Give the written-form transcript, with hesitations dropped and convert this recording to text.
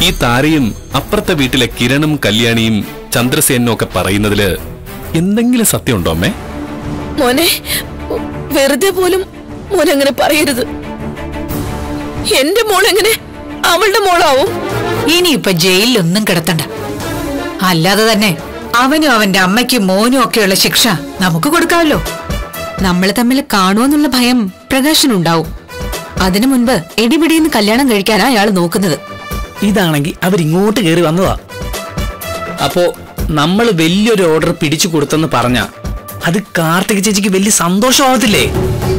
ഈ താരയും അപ്പുറത്തെ വീട്ടിലെ കിരണും കല്യാണിയും ചന്ദ്രസേനും ഒക്കെ പറയുന്നതില് എന്തെങ്കിലും സത്യമുണ്ടോ അമ്മേ? മോനെ, വെറുതെ പോലും മോനങ്ങനെ പറയരുത്. എന്റെ മോളെങ്ങനെ അവളുടെ മോളാവും? ഇനിയിപ്പൊ ജയിലിലൊന്നും കിടത്തണ്ട. അല്ലാതെ തന്നെ അവനും അവന്റെ അമ്മയ്ക്കും മോനും ഒക്കെയുള്ള ശിക്ഷ നമുക്ക് കൊടുക്കാമല്ലോ. നമ്മൾ തമ്മിൽ കാണുമെന്നുള്ള ഭയം പ്രകാശനുണ്ടാവും. അതിനു മുൻപ് എടിപിടിന്ന് കല്യാണം കഴിക്കാനാ അയാൾ നോക്കുന്നത്. ഇതാണെങ്കിൽ അവരിങ്ങോട്ട് കയറി വന്നതാ. അപ്പോ നമ്മൾ വലിയൊരു ഓർഡർ പിടിച്ചു കൊടുത്തെന്ന് പറഞ്ഞ അത് കാർത്തിക ചേച്ചിക്ക് വലിയ സന്തോഷമാവത്തില്ലേ?